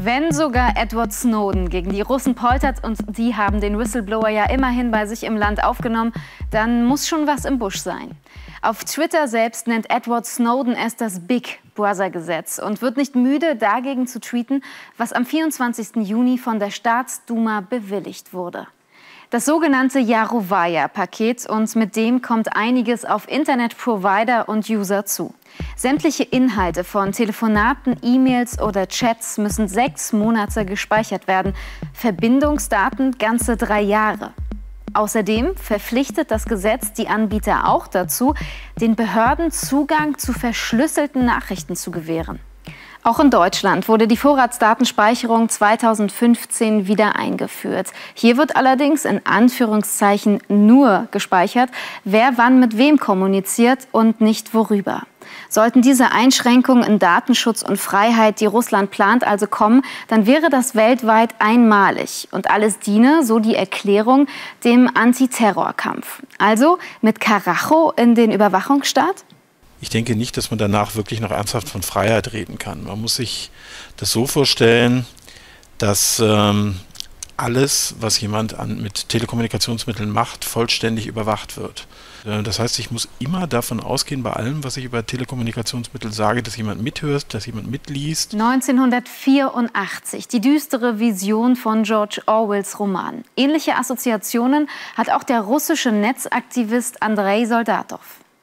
Wenn sogar Edward Snowden gegen die Russen poltert und die haben den Whistleblower ja immerhin bei sich im Land aufgenommen, dann muss schon was im Busch sein. Auf Twitter selbst nennt Edward Snowden es das Big Brother-Gesetz und wird nicht müde, dagegen zu tweeten, was am 24. Juni von der Staatsduma bewilligt wurde. Das sogenannte Jarowaya-Paket, und mit dem kommt einiges auf Internetprovider und User zu. Sämtliche Inhalte von Telefonaten, E-Mails oder Chats müssen 6 Monate gespeichert werden, Verbindungsdaten ganze 3 Jahre. Außerdem verpflichtet das Gesetz die Anbieter auch dazu, den Behörden Zugang zu verschlüsselten Nachrichten zu gewähren. Auch in Deutschland wurde die Vorratsdatenspeicherung 2015 wieder eingeführt. Hier wird allerdings in Anführungszeichen nur gespeichert, wer wann mit wem kommuniziert und nicht worüber. Sollten diese Einschränkungen in Datenschutz und Freiheit, die Russland plant, also kommen, dann wäre das weltweit einmalig. Und alles diene, so die Erklärung, dem Antiterrorkampf. Also mit Karacho in den Überwachungsstaat? Ich denke nicht, dass man danach wirklich noch ernsthaft von Freiheit reden kann. Man muss sich das so vorstellen, dass alles, was jemand mit Telekommunikationsmitteln macht, vollständig überwacht wird. Das heißt, ich muss immer davon ausgehen, bei allem, was ich über Telekommunikationsmittel sage, dass jemand mithört, dass jemand mitliest. 1984, die düstere Vision von George Orwells Roman. Ähnliche Assoziationen hat auch der russische Netzaktivist Andrei Soldatov.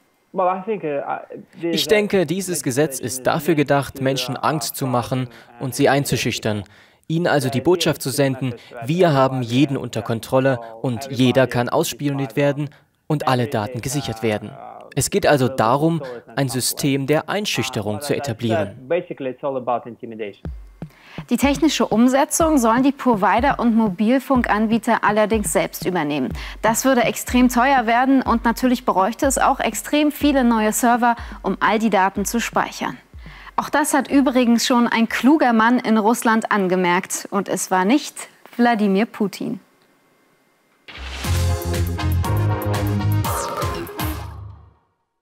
Ich denke, dieses Gesetz ist dafür gedacht, Menschen Angst zu machen und sie einzuschüchtern. Ihnen also die Botschaft zu senden, wir haben jeden unter Kontrolle und jeder kann ausspioniert werden und alle Daten gesichert werden. Es geht also darum, ein System der Einschüchterung zu etablieren. Die technische Umsetzung sollen die Provider und Mobilfunkanbieter allerdings selbst übernehmen. Das würde extrem teuer werden und natürlich bräuchte es auch extrem viele neue Server, um all die Daten zu speichern. Auch das hat übrigens schon ein kluger Mann in Russland angemerkt. Und es war nicht Wladimir Putin.